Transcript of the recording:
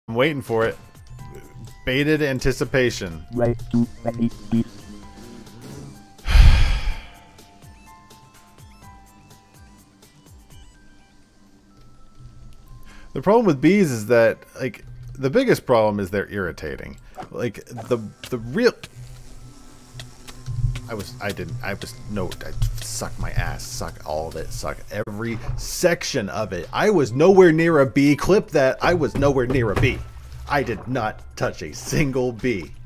I'm waiting for it. Bated anticipation. Right to ready, please. The problem with bees is that, like, the biggest problem is they're irritating. Like, the real... I suck my ass, suck all of it, suck every section of it. I was nowhere near a bee. Clip that. I was nowhere near a bee. I did not touch a single bee.